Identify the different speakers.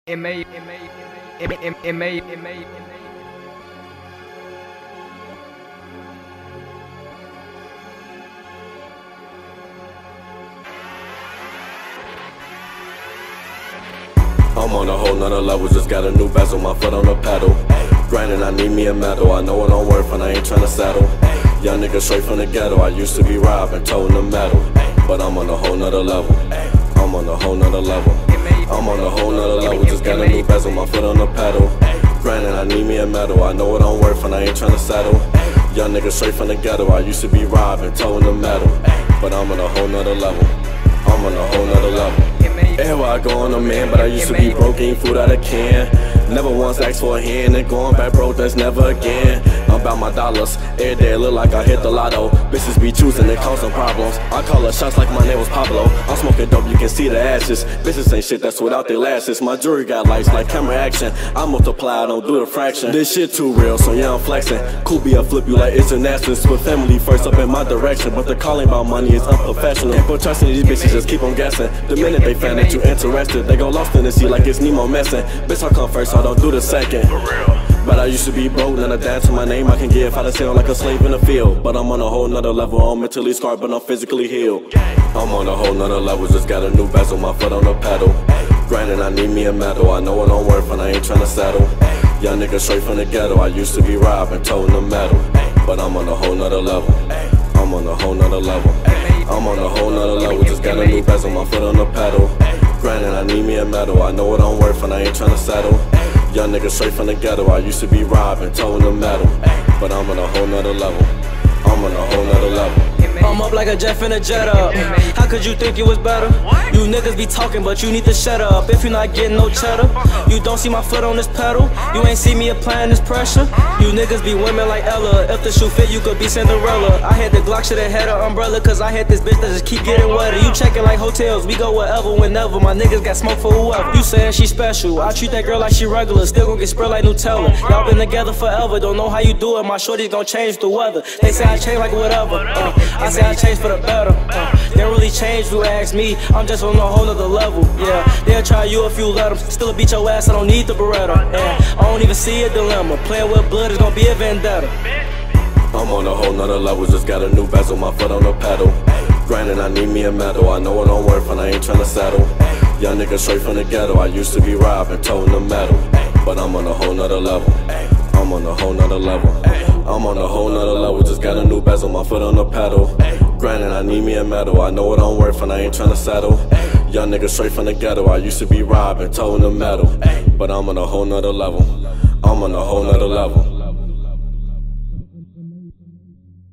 Speaker 1: I'm on a whole nother level, just got a new bezel, my foot on the pedal. Granted, I need me a medal, I know what I'm worth and I ain't tryna settle. Young nigga straight from the ghetto, I used to be robbing, toting the metal. But I'm on a whole nother level, I'm on a whole nother level. I'm on a whole nother level, just got a new bezel, my foot on the pedal. Granted, I need me a medal, I know what I'm worth and I ain't tryna settle. Young nigga straight from the ghetto, I used to be robbing, toting the metal. But I'm on a whole nother level, I'm on a whole nother level. Everywhere I go on a man, but I used to be broke, eating food out of can. Never once asked for a hand, and going back broke, that's never again. I'm about my dollars, every day it look like I hit the lotto. Bitches be choosing, it causing problems. I call her shots like my name was Pablo. I'm smoking dope, you can see the ashes. Bitches ain't shit, that's without their lashes. My jewelry got lights like camera action. I multiply, I don't do the fraction. This shit too real, so yeah, I'm flexing. Cool be a flip you like it's an essence. Put family first up in my direction, but the calling about money is unprofessional. Ain't put trust in these bitches, just keep on guessing. The minute they find that you interested, they go lost in the sea like it's Nemo messing. Bitch, I come first, so I don't do the second. But I used to be broke, then I died to my name. I can give how to sound like a slave in the field. But I'm on a whole nother level, I'm mentally scarred, but I'm physically healed. I'm on a whole nother level, just got a new bezel, my foot on the pedal. Granted, I need me a medal, I know what I'm worth and I ain't tryna settle. Young nigga straight from the ghetto, I used to be robbing, toting the metal. But I'm on a whole nother level, I'm on a whole nother level. I'm on a whole nother level, just got a new bezel, my foot on the pedal. Granted, I need me a medal, I know what I'm worth and I ain't tryna settle. Young nigga straight from the ghetto, I used to be robbing, toting the metal. But I'm on a whole nother level, I'm on a whole nother level.
Speaker 2: I'm up like a jet finna jet up. How could you think it was better? You niggas be talking, but you need to shut up. If you're not getting no cheddar, you don't see my foot on this pedal. You ain't see me applying this pressure. You niggas be women like Ella. If the shoe fit, you could be Cinderella. I had the Glock, shoulda had an umbrella, cause I had this bitch that just keep getting wetter. You checking like hotels, we go wherever, whenever. My niggas got smoke for whoever. You saying she special, I treat that girl like she regular. Still gon' get spread like Nutella. Y'all been together forever, don't know how you do it. My shorty's gon' change the weather. They say I change like whatever. I say I changed for the better. They really changed, if you ask me. I'm just on a whole nother level. Yeah, they'll try you if you let them. Still beat your ass, I don't need the Beretta. Yeah, I don't even see a dilemma. Playing with blood is gonna be a vendetta.
Speaker 1: I'm on a whole nother level, just got a new bezel, my foot on the pedal. Granted, I need me a medal, I know what I'm worth and I ain't tryna settle. Young nigga straight from the ghetto, I used to be robbing, toting the metal. But I'm on a whole nother level, I'm on a whole nother level. I'm on a whole nother level, just got a new bezel, my foot on the pedal. Granted, I need me a medal, I know what I'm worth and I ain't tryna settle. Young nigga straight from the ghetto, I used to be robbing, toting the metal. But I'm on a whole nother level, I'm on a whole nother level.